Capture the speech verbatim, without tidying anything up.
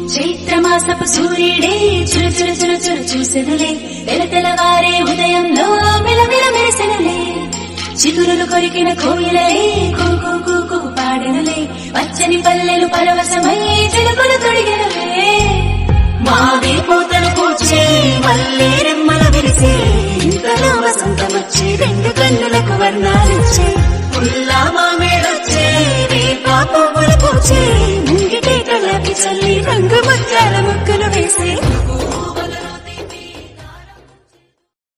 చైత్రమాసపు సూర్యుడే చురు చురు చురు చురు చూసెనులే తెల తెలవారే ఉదయంలో మిలమిల మెరిసెనులే చిగురులు కొరికిన కోయిలలే కూకు కూకు పాడెనులే పచ్చని పల్లెలు పరవశమై చిలుకలు తొడిగెనులే మావి పూతలు